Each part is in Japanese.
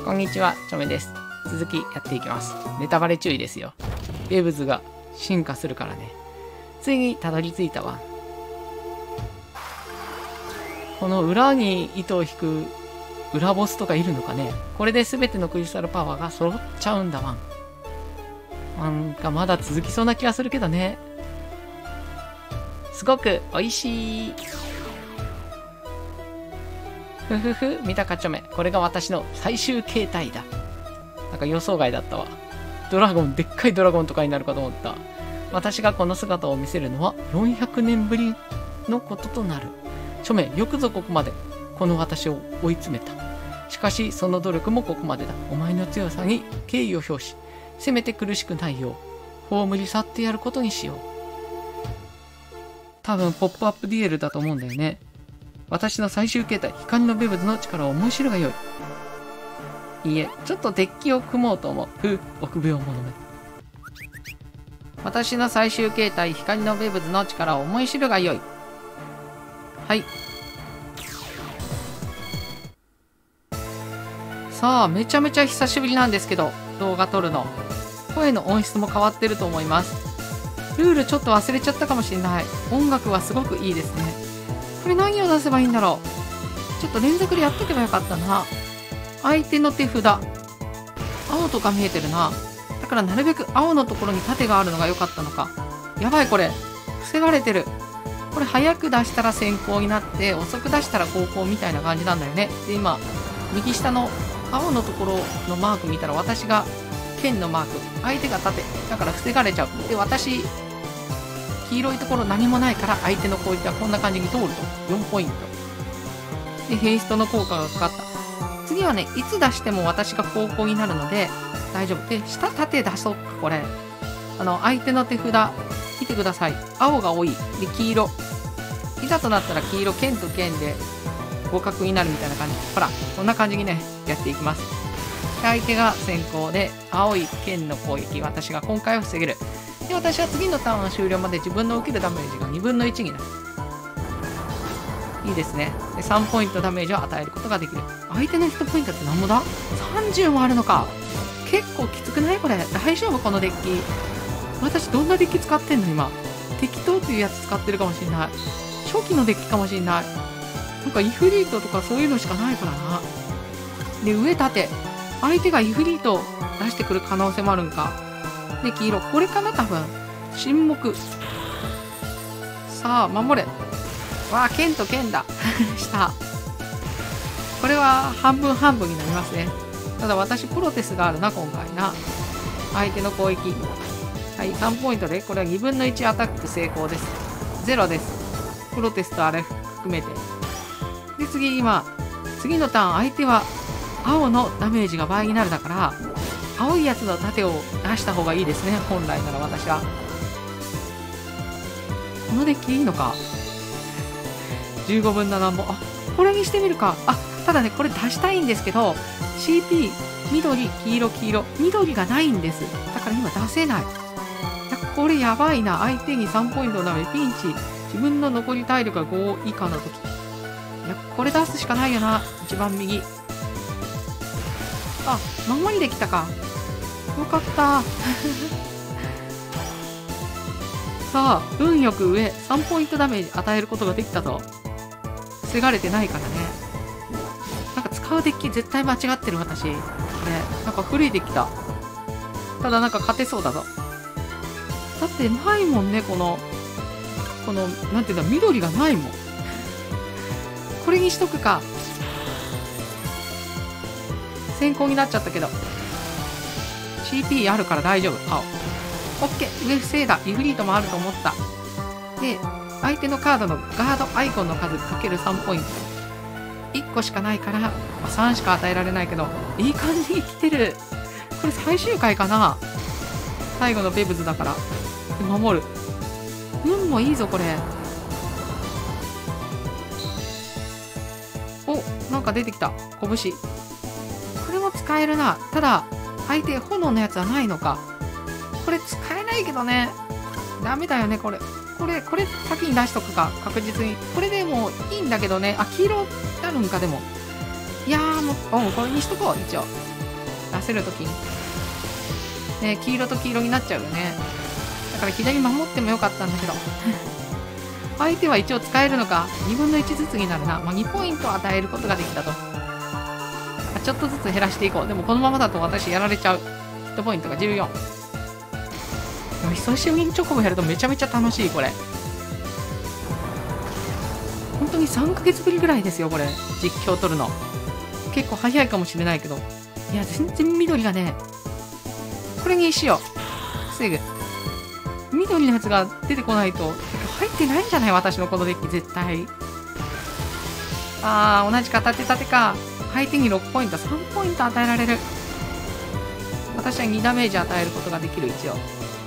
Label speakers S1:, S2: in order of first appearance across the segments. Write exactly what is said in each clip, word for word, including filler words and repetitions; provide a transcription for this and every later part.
S1: こんにちは、チョメです。続きやっていきます。ネタバレ注意ですよ。ベブズが進化するからね。ついにたどり着いたわ。この裏に糸を引く裏ボスとかいるのかね。これで全てのクリスタルパワーが揃っちゃうんだわん。なんかまだ続きそうな気がするけどね。すごく美味しい。ふふふ、見たかチョメ。これが私の最終形態だ。なんか予想外だったわ。ドラゴン、でっかいドラゴンとかになるかと思った。私がこの姿を見せるのはよんひゃくねんぶりのこととなる。チョメ、よくぞここまでこの私を追い詰めた。しかしその努力もここまでだ。お前の強さに敬意を表し、せめて苦しくないよう葬り去ってやることにしよう。多分ポップアップデュエルだと思うんだよね。私の最終形態、光のベブズの力を思い知るがよい。いいえ、ちょっとデッキを組もうと思う。ふう、臆病者め。私の最終形態、光のベブズの力を思い知るがよい。はい。さあ、めちゃめちゃ久しぶりなんですけど、動画撮るの。声の音質も変わってると思います。ルールちょっと忘れちゃったかもしれない。音楽はすごくいいですね。これ何を出せばいいんだろう。ちょっと連続でやっとけばよかったな。相手の手札。青とか見えてるな。だからなるべく青のところに盾があるのが良かったのか。やばいこれ。防がれてる。これ早く出したら先行になって、遅く出したら後攻みたいな感じなんだよね。で、今、右下の青のところのマーク見たら私が剣のマーク。相手が盾。だから防がれちゃう。で、私、黄色いところ何もないから相手の攻撃はこんな感じに通るとよんポイントでヘイストの効果がかかった。次はね、いつ出しても私が後攻になるので大丈夫で、下盾出そうか。これあの相手の手札見てください。青が多いで黄色、いざとなったら黄色剣と剣で互角になるみたいな感じ。ほらこんな感じにねやっていきます。で相手が先行で青い剣の攻撃、私が今回は防げる。で私は次のターン終了まで自分の受けるダメージがにぶんのいちになる。いいですね。でさんポイントダメージを与えることができる。相手のヒットポイントって何もだ ?さんじゅう もあるのか。結構きつくないこれ。大丈夫このデッキ。私どんなデッキ使ってんの今。適当というやつ使ってるかもしれない。初期のデッキかもしれない。なんかイフリートとかそういうのしかないからな。で上盾。相手がイフリート出してくる可能性もあるんか。で黄色これかな多分。沈黙。さあ守れ。わあ剣と剣だしたこれは半分半分になりますね。ただ私プロテスがあるな今回な。相手の攻撃はいさんポイントでこれはにぶんのいちアタック成功です。ゼロです。プロテスとあれ含めて。で次今次のターン相手は青のダメージが倍になるだから青いやつの盾を出した方がいいですね。本来なら私はこのデッキいいのか。じゅうごぶんのなんぼ。あこれにしてみるか。あただねこれ出したいんですけど シーピー 緑黄色黄色緑がないんです。だから今出せない。いやこれやばいな。相手にさんポイントなのでピンチ。自分の残り体力がご以下の時。いやこれ出すしかないよな。一番右。あ守りできたか。よかったさあ運よく上さんポイントダメージ与えることができたぞ。防がれてないからね。なんか使うデッキ絶対間違ってる私。これなんか古いデッキだ。ただなんか勝てそうだぞ。だってないもんねこのこのなんていうんだ緑がないもんこれにしとくか。先行になっちゃったけど シーピー あるから大丈夫。青オッケー上防いだ。イフリートもあると思った。で相手のカードのガードアイコンの数かけるさんポイントいっこしかないから、まあ、さんしか与えられないけどいい感じに来てる。これ最終回かな。最後のベブズだからで守る。運もいいぞこれ。おなんか出てきた拳。これも使えるな。ただ相手炎のやつはないのか。これ使えないけどね。ダメだよねこれ。これこれ先に出しとくか確実に。これでもいいんだけどね。あ黄色あるんか。でもいやーもう、おこれにしとこう、一応。出せるときに。ね、黄色と黄色になっちゃうよね。だから左守ってもよかったんだけど。相手は一応使えるのか。にぶんのいちずつになるな。まあ、にポイント与えることができたと。ちょっとずつ減らしていこう。でもこのままだと私やられちゃう。ヒットポイントがじゅうよん。でも久しぶりにチョコボやるとめちゃめちゃ楽しい、これ。本当にさんかげつぶりぐらいですよ、これ。実況撮るの。結構早いかもしれないけど。いや、全然緑がね、これにしよう。防ぐ。緑のやつが出てこないと、入ってないんじゃない？私のこのデッキ、絶対。あー、同じか、縦縦か。相手にろくポイント、さんポイント与えられる。私はにダメージ与えることができる、一応。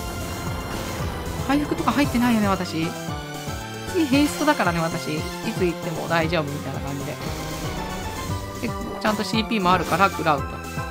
S1: 回復とか入ってないよね、私。次、ヘイストだからね、私。いつ行っても大丈夫みたいな感じで。で、ちゃんと シーピー もあるから、食らうと。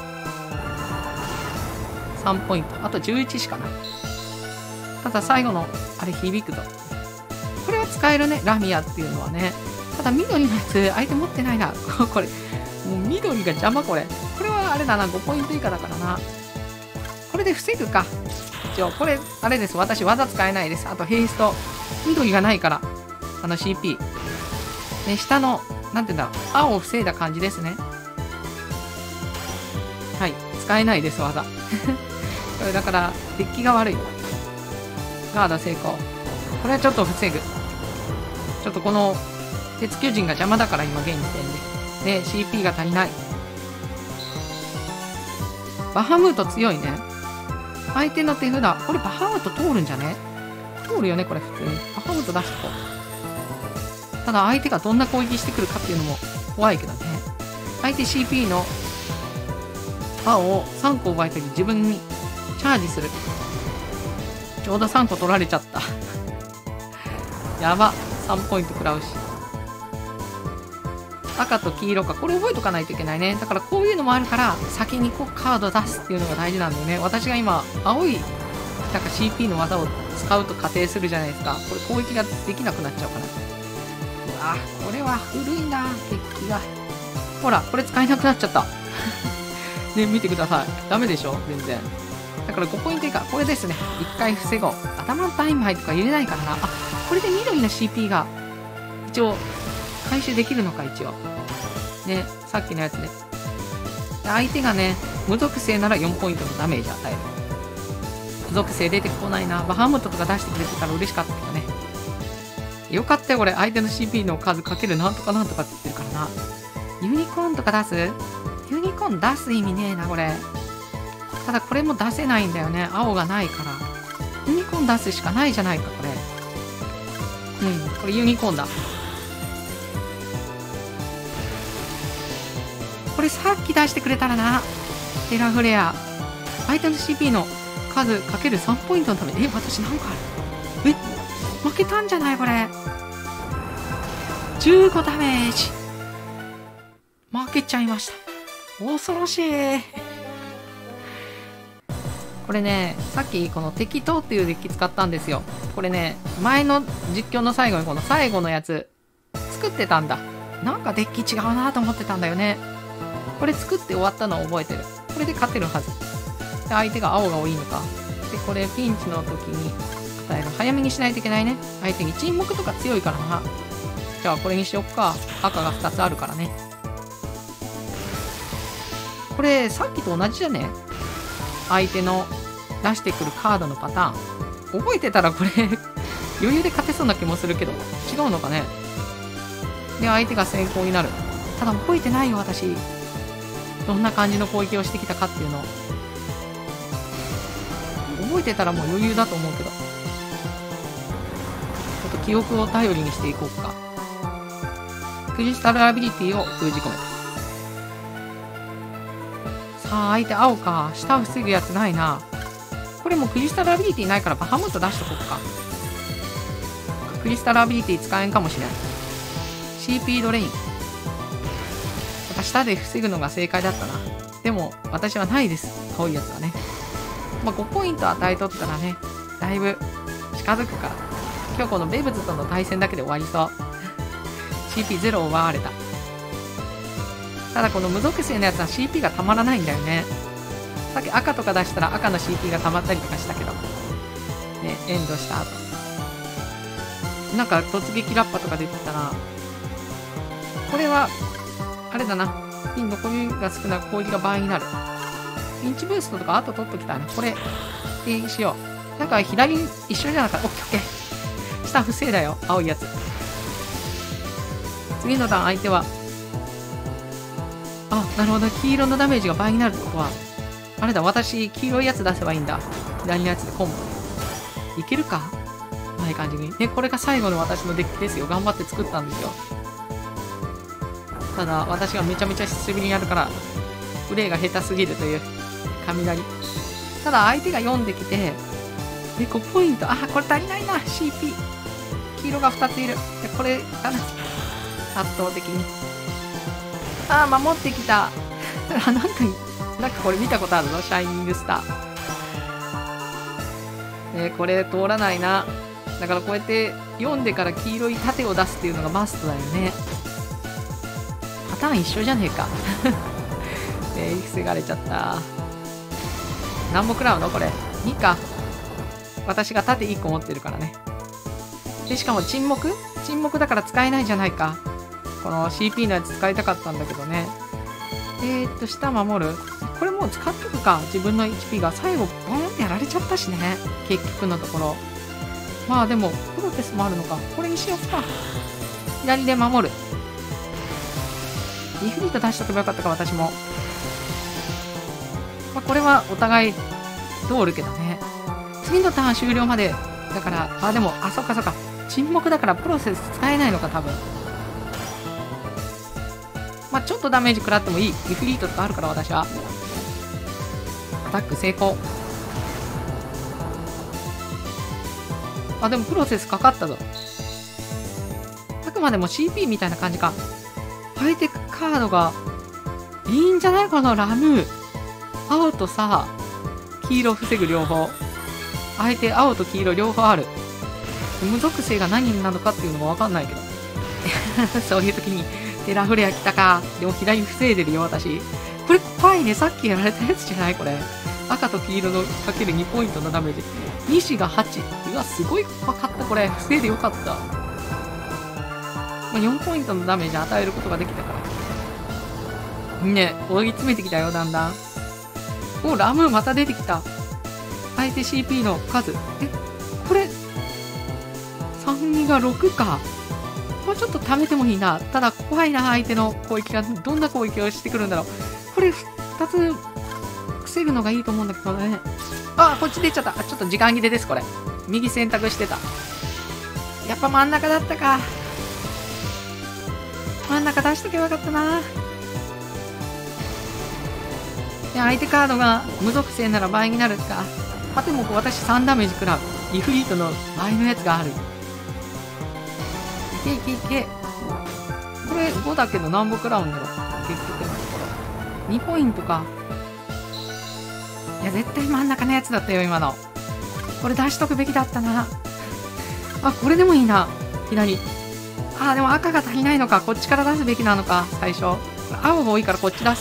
S1: さんポイント。あとじゅういちしかない。ただ、最後の、あれ、響くと。これは使えるね、ラミアっていうのはね。ただ、緑のやつ、相手持ってないな。これ。もう緑が邪魔、これ。これはあれだな、ごポイント以下だからな。これで防ぐか。一応、これ、あれです。私、技使えないです。あと、ヘイスト。緑がないから。あの シーピー。ね、下の、なんていうんだろう。青を防いだ感じですね。はい。使えないです、技。これ、だから、デッキが悪い。ガード成功。これはちょっと防ぐ。ちょっとこの、鉄巨人が邪魔だから、今、現時点で。ね、シーピー が足りない。バハムート強いね。相手の手札。これバハムート通るんじゃね？通るよね、これ普通に。バハムート出しとこう。ただ相手がどんな攻撃してくるかっていうのも怖いけどね。相手 シーピー の青をさんこ奪いた時自分にチャージする。ちょうどさんこ取られちゃった。やば。さんポイント食らうし。赤と黄色か。これ覚えとかないといけないね。だからこういうのもあるから、先にこうカード出すっていうのが大事なんだよね。私が今、青い、なんか シーピー の技を使うと仮定するじゃないですか。これ攻撃ができなくなっちゃうから。うわぁ、これは古いな、デッキが。ほら、これ使えなくなっちゃった。ね、見てください。ダメでしょ全然。だからごポイント以下。これですね。いっかい防ごう。頭のタイムハイとか入れないからな。あ、これで緑の シーピー が、一応、回収できるのか、一応。ね、さっきのやつで。で相手がね、無属性ならよんポイントのダメージ与える。無属性出てこないな。バハムートとか出してくれてたら嬉しかったけどね。よかったよ、これ。相手の シーピー の数かけるなんとかなんとかって言ってるからな。ユニコーンとか出す？ユニコーン出す意味ねえな、これ。ただこれも出せないんだよね。青がないから。ユニコーン出すしかないじゃないか、これ。うん、これユニコーンだ。これさっき出してくれたらな。テラフレア。相手の シーピー の数かけるさんポイントのために。え、私なんかある。え、負けたんじゃないこれ。じゅうごダメージ。負けちゃいました。恐ろしい。これね、さっきこの適当っていうデッキ使ったんですよ。これね、前の実況の最後にこの最後のやつ作ってたんだ。なんかデッキ違うなと思ってたんだよね。これ作って終わったのを覚えてる。これで勝てるはず。で、相手が青が多いのか。で、これピンチの時に与える。早めにしないといけないね。相手に沈黙とか強いからな。じゃあこれにしよっか。赤がふたつあるからね。これさっきと同じじゃね？相手の出してくるカードのパターン。覚えてたらこれ余裕で勝てそうな気もするけど、違うのかね。で、相手が先行になる。ただ覚えてないよ、私。どんな感じの攻撃をしてきたかっていうのを。覚えてたらもう余裕だと思うけど。ちょっと記憶を頼りにしていこうか。クリスタルアビリティを封じ込めた。さあ、相手青か。下を防ぐやつないな。これもクリスタルアビリティないからバハムート出しとこうか。クリスタルアビリティ使えんかもしれない。シーピー ドレイン。下で防ぐのが正解だったな。でも、私はないです。青いやつはね。まあ、ごポイント与えとったらね、だいぶ近づくから。今日このベブズとの対戦だけで終わりそう。シーピーゼロ を奪われた。 ただこの無属性のやつは シーピー がたまらないんだよね。さっき赤とか出したら赤の シーピー がたまったりとかしたけど。ね、エンドした後。なんか突撃ラッパとか出てきたな。これは、あれだな。ピン残りが少ない攻撃が倍になる。ピンチブーストとか後取っときたいな。これ、定義しよう。なんか左一緒じゃなかった。オッケーオッケー。下不正だよ。青いやつ。次のターン相手は、あ、なるほど。黄色のダメージが倍になるってことは、あれだ、私、黄色いやつ出せばいいんだ。左のやつでコンボ。いけるか？ない感じに。ね、これが最後の私のデッキですよ。頑張って作ったんですよ。ただ、私がめちゃめちゃ久しぶりにやるから、プレイが下手すぎるという、雷。ただ、相手が読んできて、で、ごポイント。あ、これ足りないな、シーピー。黄色がふたついる。で、これかな。圧倒的に。あー、守ってきた。あ、なんか、なんかこれ見たことあるの？シャイニングスター。えー、これ通らないな。だからこうやって読んでから黄色い盾を出すっていうのがマストだよね。パターン一緒じゃねえか。えー、防がれちゃった。何も食らうのこれ。にか。私が盾いっこ持ってるからね。で、しかも沈黙？沈黙だから使えないじゃないか。この シーピー のやつ使いたかったんだけどね。えーっと、下守る。これもう使っとくか。自分の エイチピー が最後、ボーンってやられちゃったしね。結局のところ。まあでも、プロテスもあるのか。これにしようか。左で守る。リフリート出しとけばよかったか、私も。まあ、これはお互い通るけどね。次のターン終了まで。だから、あ、でも、あ、そっかそっか。沈黙だからプロセス使えないのか、多分。まあ、ちょっとダメージ食らってもいい。リフリートとかあるから、私は。アタック成功。あ、でもプロセスかかったぞ。あくまでも シーピー みたいな感じか。相手カードがいいんじゃないこのラム。青とさ、黄色防ぐ両方。相手青と黄色両方ある。無属性が何なのかっていうのもわかんないけど。そういう時にテラフレア来たか。でも左防いでるよ、私。これ怖いね。さっきやられたやつじゃないこれ。赤と黄色のかけるにポイントのダメージ。西がはち。うわ、すごい怖かった、これ。防いでよかった。まあ、よんポイントのダメージ与えることができたから。ね、追い詰めてきたよ、だんだん。お、ラムまた出てきた。相手 シーピー の数。え、これ、さんにがろくか。もうちょっと貯めてもいいな。ただ、怖いな、相手の攻撃が。どんな攻撃をしてくるんだろう。これ、ふたつ、防ぐのがいいと思うんだけどね。あ、こっち出ちゃった。ちょっと時間切れです、これ。右選択してた。やっぱ真ん中だったか。真ん中出しとけばよかったな。で、相手カードが無属性なら倍になるか。あ、でも私さんダメージ食らう。リフリートの倍のやつがある。いけいけいけ。これごだけど何本食らうんだろう。結局のところ。にポイントか。いや、絶対真ん中のやつだったよ、今の。これ出しとくべきだったな。あ、これでもいいな。左。あ、でも赤が足りないのか。こっちから出すべきなのか、最初。青が多いからこっち出す。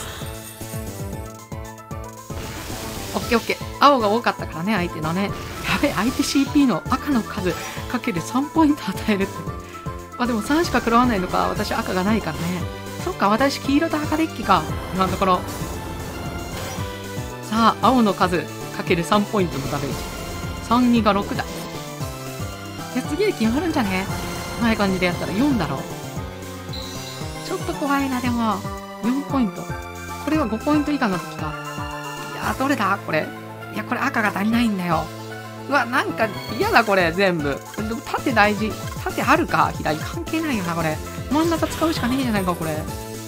S1: オッケーオッケー。青が多かったからね、相手のね。やべ、相手 シーピー の赤の数かけるさんポイント与えるって。あ、でもさんしか食らわないのか。私赤がないからね。そっか、私黄色と赤デッキか。今のところ。さあ、青の数かけるさんポイントのダメージ。さんにがろくだ。いや、次で決まるんじゃね？うまい感じでやったらよんだろう。ちょっと怖いな、でも。よんポイント。これはごポイント以下の時か。いやー、どれだこれ。いや、これ赤が足りないんだよ。うわ、なんか嫌だ、これ、全部。でも縦大事。縦あるか左。関係ないよな、これ。真ん中使うしかねえじゃないか、これ。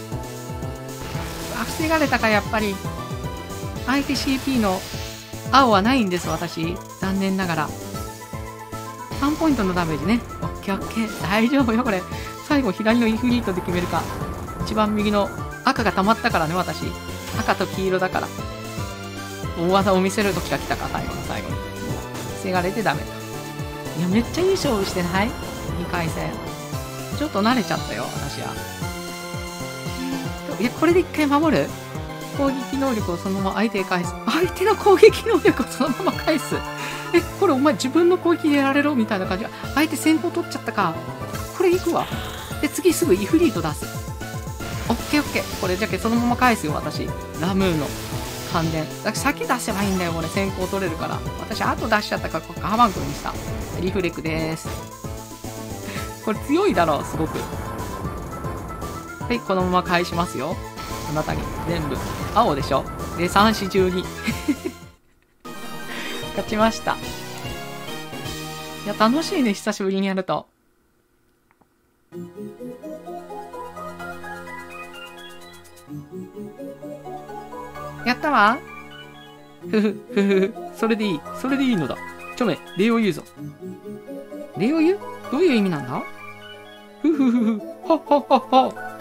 S1: あ、防がれたか、やっぱり。相手 シーピー の青はないんです、私。残念ながら。さんポイントのダメージね。オッケーオッケー。大丈夫よ、これ。最後、左のイフリートで決めるか。一番右の赤が溜まったからね、私。赤と黄色だから。大技を見せる時が来たか、最後の最後に。防がれてダメだ。いや、めっちゃいい勝負してない？ に 回戦。ちょっと慣れちゃったよ、私は。えーっと、 いや、これで一回守る。攻撃能力をそのまま相手へ返す。相手の攻撃能力をそのまま返す。え、これお前自分の攻撃でやられろみたいな感じ。相手先行取っちゃったか。これいくわ。で、次すぐイフリート出す。オッケーオッケー。これじゃけそのまま返すよ、私。ラムーの関連。だから先出せばいいんだよ、これ。先行取れるから。私、後出しちゃったから、これカーバンクにした。リフレクです。これ強いだろう、すごく。はい、このまま返しますよ。あなたに。全部。青でしょ。で、さん、よん、じゅうに。勝ちました。いや、楽しいね、久しぶりにやると。やったわ。ふふ、ふふ、それでいい。それでいいのだ。ちょめ、礼を言うぞ。礼を言う？どういう意味なんだ？ふふふふ、はっはっはっは。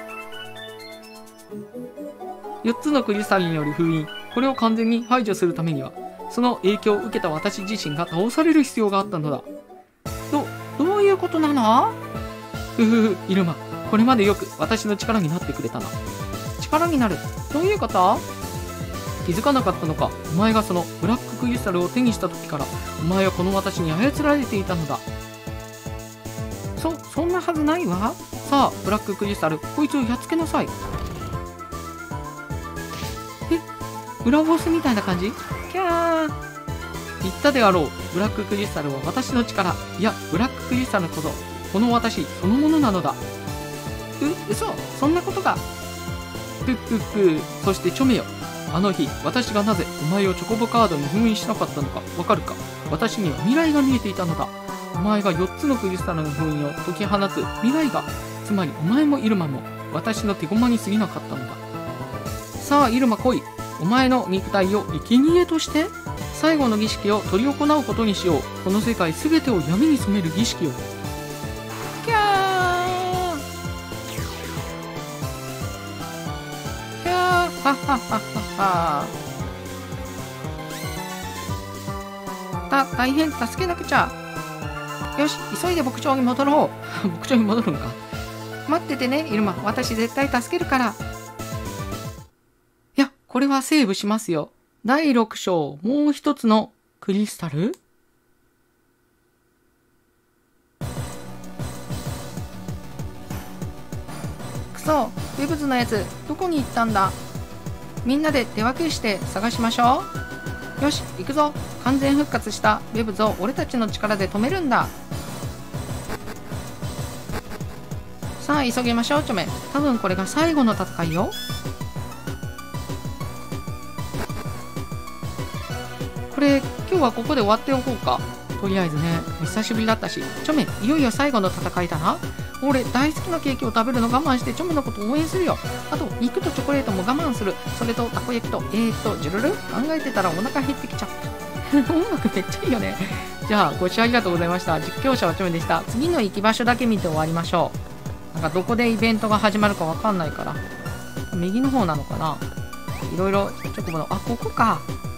S1: よっつのクリスタルによる封印。これを完全に排除するためには、その影響を受けた私自身が倒される必要があったのだ。ど、どういうことなの？ふふふ、イルマ。これまでよく私の力になってくれたな。力になる？どういうこと？気づかなかったのか。お前がそのブラッククリスタルを手にした時から、お前はこの私に操られていたのだ。そ、そんなはずないわ。さあ、ブラッククリスタル、こいつをやっつけなさい。え、裏ボスみたいな感じ？キャー。言ったであろう。ブラッククリスタルは私の力。いや、ブラッククリスタルこそ、この私そのものなのだ。う、嘘？そんなことが。ふっふっふ。そしてチョメよ。あの日、私がなぜお前をチョコボカードに封印しなかったのかわかるか？私には未来が見えていたのだ。お前がよっつのクリスタルの封印を解き放つ未来が、つまりお前もイルマも私の手駒に過ぎなかったのだ。さあ、イルマ来い。お前の肉体を生贄として最後の儀式を執り行うことにしよう。この世界すべてを闇に染める儀式を。キャーキャーはっはっはっはっは。た、大変、助けなくちゃ。よし、急いで牧場に戻ろう。牧場に戻るんか。待っててね、イルマ。私絶対助けるから。いや、これはセーブしますよ。だいろく章、もう一つのクリスタル？くそ、ウェブズのやつ、どこに行ったんだ？みんなで手分けして探しましょう。よし、行くぞ。完全復活したウェブズを俺たちの力で止めるんだ。さあ、急ぎましょう、チョメ。多分これが最後の戦いよ。これ、今日はここで終わっておこうか。とりあえずね、久しぶりだったし。チョメ、いよいよ最後の戦いだな。俺、大好きなケーキを食べるの我慢してチョメのこと応援するよ。あと、肉とチョコレートも我慢する。それと、たこ焼きと、えーっと、ジュルル考えてたらお腹減ってきちゃった。音楽めっちゃいいよね。じゃあ、ご視聴ありがとうございました。実況者はチョメでした。次の行き場所だけ見て終わりましょう。なんか、どこでイベントが始まるかわかんないから。右の方なのかな？いろいろ、チョコボの、あ、ここか。